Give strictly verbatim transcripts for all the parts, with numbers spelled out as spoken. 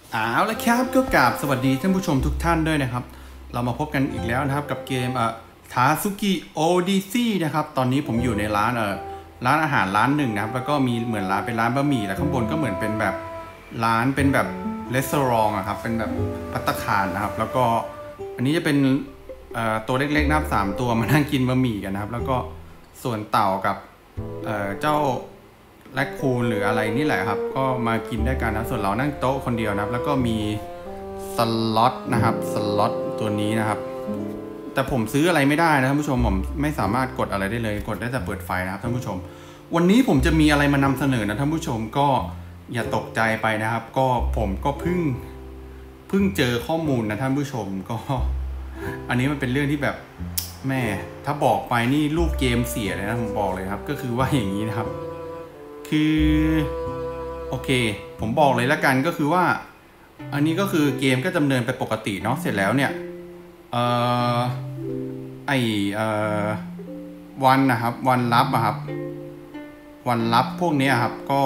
เอาละครับก็กราบสวัสดีท่านผู้ชมทุกท่านด้วยนะครับเรามาพบกันอีกแล้วนะครับกับเกมเอ่อทาซุกิโอดิซี่นะครับตอนนี้ผมอยู่ในร้านเอ่อร้านอาหารร้านหนึ่งนะครับแล้วก็มีเหมือนร้านเป็นร้านบะหมี่แล้วข้างบนก็เหมือนเป็นแบบร้านเป็นแบบรีสอร์ทอะครับเป็นแบบภัตตาคารนะครับแล้วก็อันนี้จะเป็นเอ่อตัวเล็กๆนะครับสามตัวมานั่งกินบะหมี่กันนะครับแล้วก็ส่วนเต่ากับเอ่อเจ้าแรคคูนหรืออะไรนี่แหละครับก็มากินด้วยกันนะส่วนเรานั่งโต๊ะคนเดียวนะครับแล้วก็มีสล็อตนะครับสล็อตตัวนี้นะครับแต่ผมซื้ออะไรไม่ได้นะท่านผู้ชมผมไม่สามารถกดอะไรได้เลยกดได้แต่เปิดไฟนะครับท่านผู้ชมวันนี้ผมจะมีอะไรมานำเสนอนะท่านผู้ชมก็อย่าตกใจไปนะครับก็ผมก็เพิ่งเพิ่งเจอข้อมูลนะท่านผู้ชมก็อันนี้มันเป็นเรื่องที่แบบแม่ถ้าบอกไปนี่ลูกเกมเสียเลยนะผมบอกเลยครับก็คือว่าอย่างนี้นะครับคือโอเคผมบอกเลยละกันก็คือว่าอันนี้ก็คือเกมก็ดำเนินไปปกติเนาะเสร็จแล้วเนี่ยเอ่อไอเอ่อวันนะครับวันรับอะครับวันรับพวกนี้ครับก็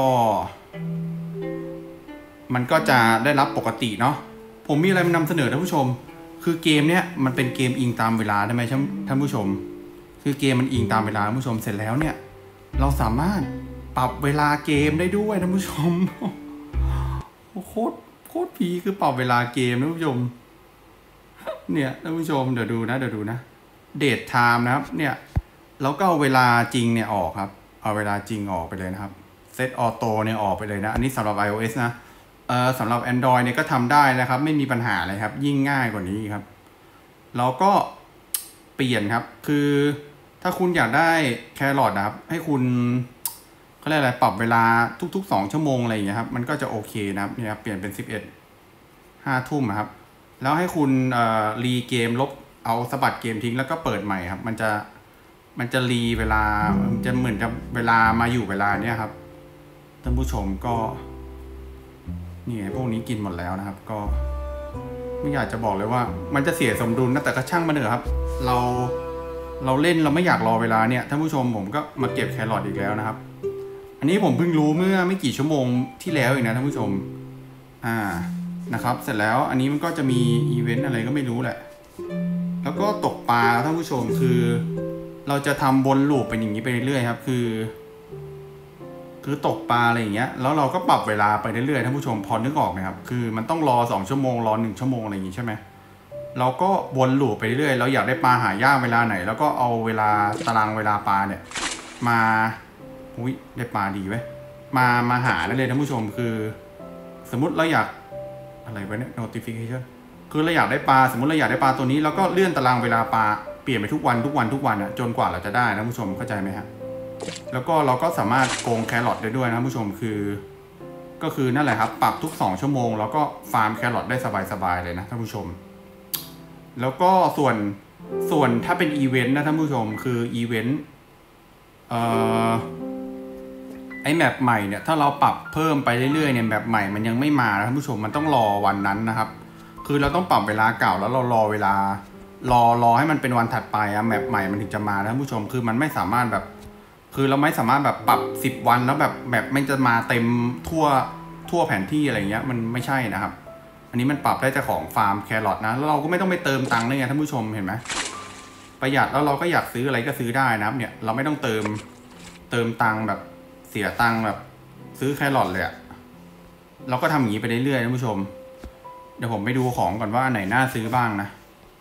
มันก็จะได้รับปกติเนาะผมมีอะไรมานำเสนอท่านผู้ชมคือเกมเนี้ยมันเป็นเกมอิงตามเวลาได้ไหมท่านผู้ชมคือเกมมันอิงตามเวลาท่านผู้ชมเสร็จแล้วเนี่ยเราสามารถปรับเวลาเกมได้ด้วยท่านผู้ชมโคตรโคตรผีคือปรับเวลาเกมท่านผู้ชมเนี่ยท่านผู้ชมเดี๋ยวดูนะเดี๋ยวดูนะเดทไทม์นะครับเนี่ยแล้วก็เอาเวลาจริงเนี่ยออกครับเอาเวลาจริงออกไปเลยนะครับเซตออโต้เนี่ยออกไปเลยนะอันนี้สำหรับ iOS นะเอ่อสำหรับ Android เนี่ยก็ทำได้นะครับไม่มีปัญหาเลยครับยิ่งง่ายกว่านี้ครับเราก็เปลี่ยนครับคือถ้าคุณอยากได้แครอทนะครับให้คุณเขาเรียกอะไรปรับเวลาทุกๆสองชั่วโมงอะไรอย่างเงี้ยครับมันก็จะโอเคนะครับเนี่ยครับเปลี่ยนเป็นสิบเอ็ด ห้าทุ่มครับแล้วให้คุณเอ่อรีเกมลบเอาสะบัดเกมทิ้งแล้วก็เปิดใหม่ครับมันจะมันจะรีเวลามันจะเหมือนกับเวลามาอยู่เวลาเนี้ยครับท่านผู้ชมก็นี่พวกนี้กินหมดแล้วนะครับก็ไม่อยากจะบอกเลยว่ามันจะเสียสมดุลนะแต่ก็ช่างมันเถอะครับเราเราเล่นเราไม่อยากรอเวลาเนี่ยท่านผู้ชมผมก็มาเก็บแครอทอีกแล้วนะครับอันนี้ผมเพิ่งรู้เมื่อไม่กี่ชั่วโมงที่แล้วเองนะท่านผู้ชมอ่านะครับเสร็จแล้วอันนี้มันก็จะมีอีเวนต์อะไรก็ไม่รู้แหละแล้วก็ตกปลาท่านผู้ชมคือเราจะทำวนลูปเป็นอย่างนี้ไปเรื่อยๆครับคือคือตกปลาอะไรอย่างเงี้ยแล้วเราก็ปรับเวลาไปเรื่อยๆท่านผู้ชมพอนึกออกไหมครับคือมันต้องรอสองชั่วโมงรอหนึ่งชั่วโมงอะไรอย่างงี้ใช่ไหมเราก็วนลูปไปเรื่อยๆเราอยากได้ปลาหายากเวลาไหนแล้วก็เอาเวลาตารางเวลาปลาเนี่ยมาอุ้ยได้ปลาดีไว้มามาหาได้เลยท่านผู้ชมคือสมมุติเราอยากอะไรวะเนี่ย notification คือเราอยากได้ปลาสมมติเราอยากได้ปลาตัวนี้แล้วก็เลื่อนตารางเวลาปลาเปลี่ยนไปทุกวันทุกวันทุกวันอ่ะจนกว่าเราจะได้นะผู้ชมเข้าใจไหมครับแล้วก็เราก็สามารถโกงแครอทได้ด้วยนะผู้ชมคือก็คือนั่นแหละครับปรับทุกสองชั่วโมงแล้วก็ฟาร์มแครอทได้สบายๆเลยนะท่านผู้ชมแล้วก็ส่วนส่วนถ้าเป็นอีเวนต์นะท่านผู้ชมคืออีเวนต์เอ่อไอแมปใหม่เนี่ยถ้าเราปรับเพิ่มไปเรื่อยๆเนี่ยแมปใหม่มันยังไม่มาท่านผู้ชมมันต้องรอวันนั้นนะครับคือเราต้องปรับเวลาเก่าแล้วเรารอเวลารอรอให้มันเป็นวันถัดไปอะแมปใหม่มันถึงจะมาท่านผู้ชมคือมันไม่สามารถแบบคือเราไม่สามารถแบบปรับสิบวันแล้วแบบแบบมันจะมาเต็มทั่วทั่วแผนที่อะไรเงี้ยมันไม่ใช่นะครับอันนี้มันปรับได้แต่ของฟาร์มแครอทนะแล้วเราก็ไม่ต้องไปเติมตังค์เลยไงท่านผู้ชมเห็นไหมประหยัดแล้วเราก็อยากซื้ออะไรก็ซื้อได้นะครับเนี่ยเราไม่ต้องเติมเติมตังค์แบบเสียตังค์แบบซื้อแครอทเลยอะเราก็ทำอย่างนี้ไปเรื่อยๆท่านผู้ชมเดี๋ยวผมไปดูของก่อนว่าไหนน่าซื้อบ้างนะ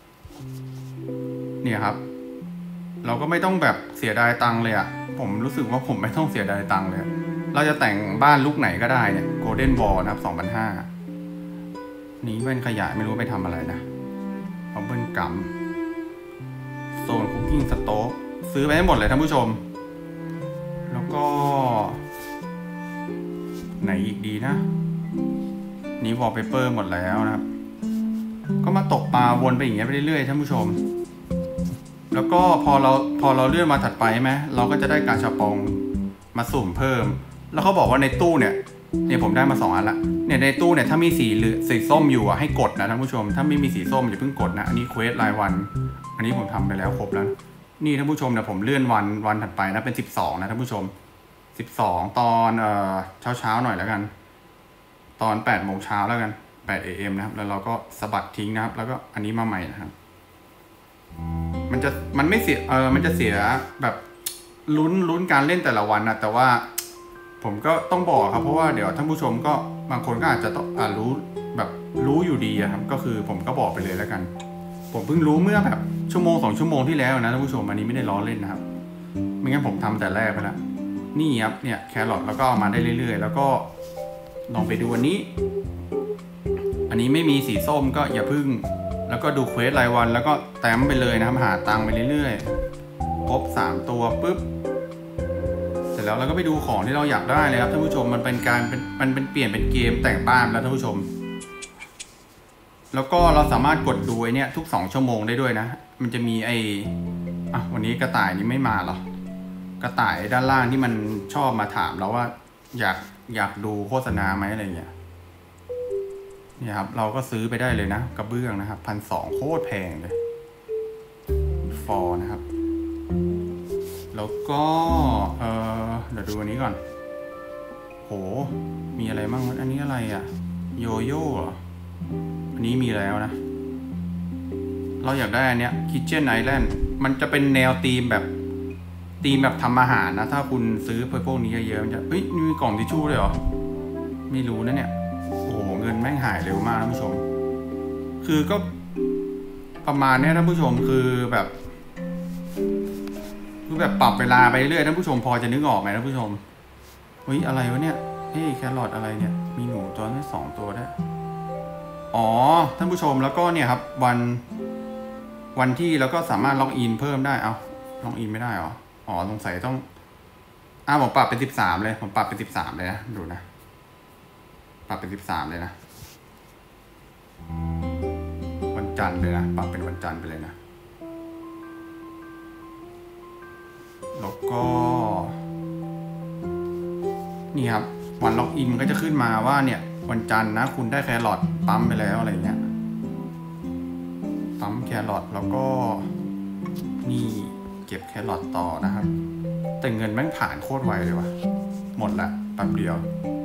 เนี่ยครับเราก็ไม่ต้องแบบเสียดายตังค์เลยอะผมรู้สึกว่าผมไม่ต้องเสียดายตังค์เลยเราจะแต่งบ้านลุกไหนก็ได้เนี่ย Golden Wall นะครับ สองพันห้าร้อย นี้เป็นขยะไม่รู้ไปทำอะไรนะเอาเบิ้ลกัมโซนคุกกิ้งสโต๊กซื้อไปให้หมดเลยท่านผู้ชมแล้วก็ไหนอีกดีนะนี้วอลเปเปอร์หมดแล้วนะครับก็มาตกปลาวนไปอย่างเงี้ยไปเรื่อยๆท่านผู้ชมแล้วก็พอเราพอเราเลื่อนมาถัดไปใช่ไหมเราก็จะได้กาชาปองมาสุ่มเพิ่มแล้วเขาบอกว่าในตู้เนี่ยเนี่ยผมได้มาสองอันละเนี่ยในตู้เนี่ยถ้ามีสีเหลืองสีส้มอยู่อะให้กดนะท่านผู้ชมถ้าไม่มีสีส้มอย่าเพิ่งกดนะอันนี้เควสรายวันอันนี้ผมทำไปแล้วครบแล้วนี่ท่านผู้ชมเนี่ยผมเลื่อนวันวันถัดไปนะเป็นสิบสองนะท่านผู้ชมสิบสองตอนเอ่อเช้าเช้าหน่อยแล้วกันตอนแปดโมงเช้าแล้วกันแปด เอ เอ็ม นะครับแล้วเราก็สะบัดทิ้งนะครับแล้วก็อันนี้มาใหม่นะครับมันจะมันไม่เสียเออมันจะเสียแบบลุ้นลุ้นการเล่นแต่ละวันนะแต่ว่าผมก็ต้องบอกครับเพราะว่าเดี๋ยวท่านผู้ชมก็บางคนก็อาจจะต้องอ่ารู้แบบรู้อยู่ดีครับก็คือผมก็บอกไปเลยแล้วกันผมเพิ่งรู้เมื่อแบบชั่วโมงสองชั่วโมงที่แล้วนะท่านผู้ชมอันนี้ไม่ได้ล้อเล่นนะครับไม่งั้นผมทำแต่แรกไปแล้วนี่ครับเนี่ยแครอทแล้วก็เอามาได้เรื่อยๆแล้วก็ลองไปดูวันนี้อันนี้ไม่มีสีส้มก็อย่าพึ่งแล้วก็ดูเควสรายวันแล้วก็แต้มไปเลยนะครับหาตังค์ไปเรื่อยๆครบสามตัวปุ๊บเสร็จแล้วเราก็ไปดูของที่เราอยากได้เลยครับท่านผู้ชมมันเป็นการเป็นมันเป็นเปลี่ยนเป็นเกมแต่งบ้านแล้วท่านผู้ชมแล้วก็เราสามารถกดดูไอ้นี่ทุกสองชั่วโมงได้ด้วยนะมันจะมีไอ้อ่ะวันนี้กระต่ายนี้ไม่มาหรอกระต่ายด้านล่างที่มันชอบมาถามเราว่าอยากอยากดูโฆษณาไหมอะไรเงี้ยเนี่ยครับเราก็ซื้อไปได้เลยนะกระเบื้องนะครับพันสองโคตรแพงเลยฟอร์นะครับแล้วก็เออเดี๋ยวดูอันนี้ก่อนโหมีอะไรบ้างอันนี้อะไรอะโยโย่เหรออันนี้มีแล้วนะเราอยากได้อันเนี้ย Kitchen Island มันจะเป็นแนวธีมแบบธีมแบบทำอาหารนะถ้าคุณซื้อพวกนี้เยอะๆมันจะเฮ้ยมีกล่องทิชชู่เลยเหรอไม่รู้นะเนี่ยโอ้โหเงินแม่งหายเร็วมากท่านผู้ชมคือก็ประมาณนี้ท่านผู้ชมคือแบบคือแบบปรับเวลาไปเรื่อยท่านผู้ชมพอจะนึกออกไหมท่านผู้ชมเฮ้ยอะไรวะเนี่ยเฮ้ยแครอทอะไรเนี่ยมีหนูตัวนี้สองตัวได้อ๋อท่านผู้ชมแล้วก็เนี่ยครับวันวันที่แล้วก็สามารถล็อกอินเพิ่มได้เอาล็อกอินไม่ได้หรออ๋อสงสัยต้องอ่าผมปรับเป็นสิบสามเลยผมปรับเป็นสิบสามเลยนะดูนะปรับเป็นสิบสามเลยนะวันจันทร์เลยนะปรับเป็นวันจันทร์ไปเลยนะแล้วก็นี่ครับวันล็อกอินมันก็จะขึ้นมาว่าเนี่ยวันจันทร์นะคุณได้แครอทปั๊มไปแล้วอะไรเงี้ยปั๊มแครอทแล้วก็นี่เก็บแครอทต่อนะครับแต่เงินแม่งผ่านโคตรไวเลยว่ะหมดละแป๊บเดียว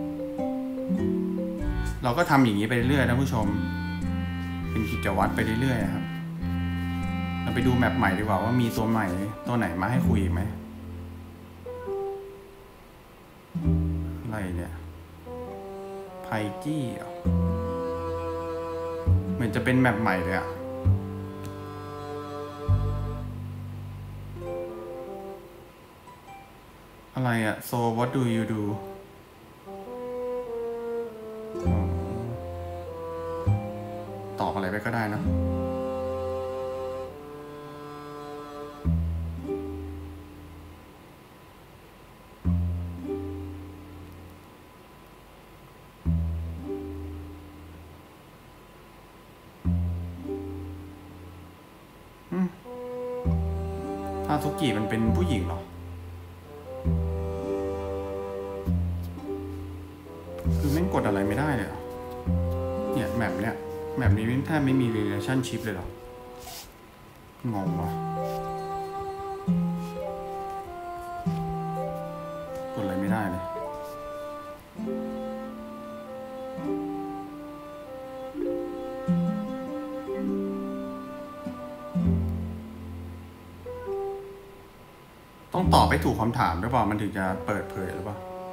เราก็ทำอย่างนี้ไปเรื่อยๆนะผู้ชมเป็นกิจวัตรไปเรื่อยๆครับเราไปดูแมปใหม่ดีกว่าว่ามีตัวใหม่ตัวไหนมาให้คุยอีกไหมอะไรเนี่ยไพจี้เหมือนจะเป็นแมปใหม่เลยอะอะไรอะ so what do you do ตอบอะไรไปก็ได้นะทาซุกิมันเป็นผู้หญิงเหรอคือแม่งกดอะไรไม่ได้เลยเนี่ยแมปเนี่ยแมปนี้แทบไม่มี relationship เลยเหรองงว่ะกดอะไรไม่ได้เลยต้องตอบไปถูกคำถามด้วยเปล่ามันถึงจะเปิดเผยหรือเปล่า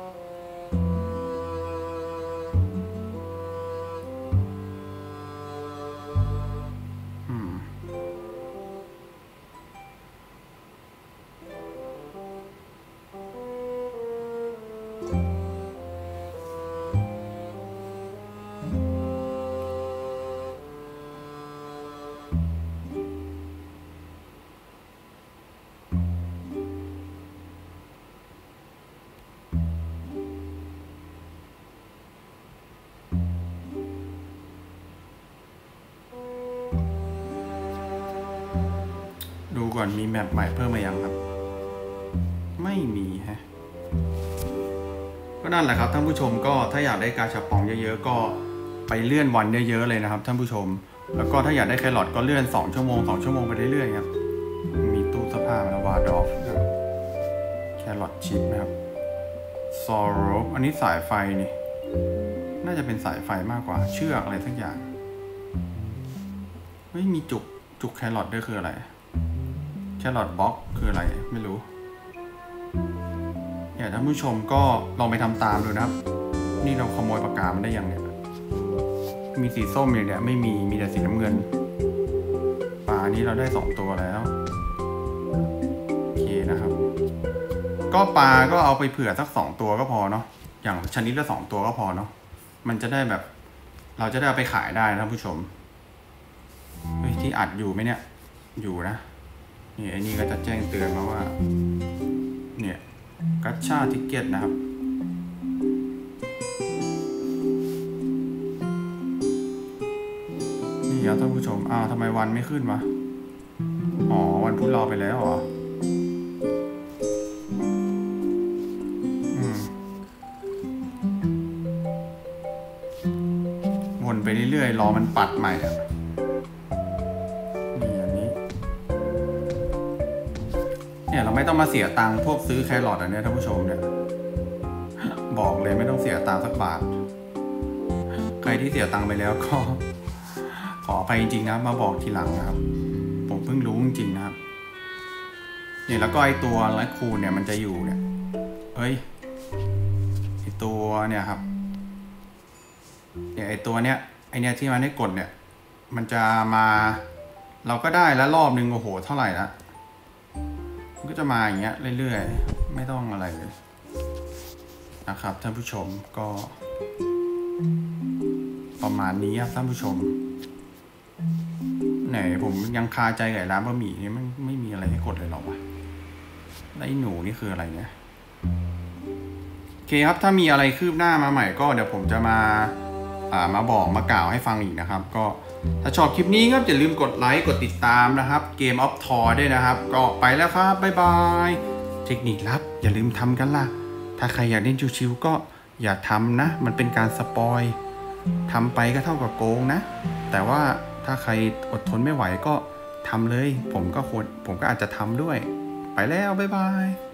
ดูก่อนมีแมปใหม่เพิ่มมายังครับไม่มีฮะก็นั่นแหละครับท่านผู้ชมก็ถ้าอยากได้กาชาปองเยอะๆก็ไปเลื่อนวันเยอะๆเลยนะครับท่านผู้ชมแล้วก็ถ้าอยากได้แครอทก็เลื่อนสองชั่วโมงสองชั่วโมงไปเรื่อยๆครับมีตู้เสื้อผ้านะวาดอฟแครอทชิปนะครับซอโรอันนี้สายไฟนี่น่าจะเป็นสายไฟมากกว่าเชือกอะไรสักอย่างเฮ้ยมีจุกจุกแครอทด้วยคืออะไรแครอทบล็อกคืออะไรไม่รู้อยากท่านผู้ชมก็ลองไปทำตามดูนะครับนี่เราขโมยปากกามันได้ยังเนี่ยมีสีส้มอย่างเนี้ยไม่มีมีแต่สีน้ำเงินปลานี้เราได้สองตัวแล้วโอเคนะครับก็ปลาก็เอาไปเผื่อสักสองตัวก็พอเนาะอย่างชนิดละสองตัวก็พอเนาะมันจะได้แบบเราจะได้เอาไปขายได้นะท่านผู้ชมเฮ้ยที่อัดอยู่ไหมเนี่ยอยู่นะนี่ไอ้นี่ก็จะแจ้งเตือนมาว่าเนี่ยกัชชาทิกเก็ตนะครับนี่ครับท่านผู้ชมอ้าวทำไมวันไม่ขึ้นวะอ๋อวันพุธรอไปแล้วเหรออืมวนไปเรื่อยๆรอมันปัดใหม่อ่ะนี่อันนี้เนี่ยเราไม่ต้องมาเสียตังค์พวกซื้อแครอทอันนี้ท่านผู้ชมเนี่ยบอกเลยไม่ต้องเสียตังค์สักบาทใครที่เสียตังค์ไปแล้วก็ขออภัยจริงๆนะมาบอกทีหลังนะครับผมเพิ่งรู้จริงๆนะครับเนี่ยแล้วก็ไอตัวไลท์คูลเนี่ยมันจะอยู่เนี่ยเฮ้ยไอตัวเนี่ยครับเนี่ยไอตัวเนี้ยไอเนี้ยที่มันให้กดเนี่ยมันจะมาเราก็ได้แล้วรอบนึงโอ้โหเท่าไหร่ละมันก็จะมาอย่างเงี้ยเรื่อยๆไม่ต้องอะไรเลยนะครับท่านผู้ชมก็ประมาณนี้ครับท่านผู้ชมไหนผมยังคาใจกับร้านบะหมี่นี่มันไม่มีอะไรให้กดเลยหรอวะไอ้หนูนี่คืออะไรเนี่ยโอเคครับถ้ามีอะไรคืบหน้ามาใหม่ก็เดี๋ยวผมจะมาอ่ามาบอกมากล่าวให้ฟังอีกนะครับก็ถ้าชอบคลิปนี้ก็อย่าลืมกดไลค์กดติดตามนะครับเกมออฟทอร์ด้วยนะครับก็ไปแล้วครับบ๊ายบายเทคนิคลับอย่าลืมทำกันล่ะถ้าใครอยากเล่นชิวๆก็อย่าทำนะมันเป็นการสปอยทำไปก็เท่ากับโกงนะแต่ว่าถ้าใครอดทนไม่ไหวก็ทำเลยผมก็ควรผมก็อาจจะทำด้วยไปแล้วบ๊ายบาย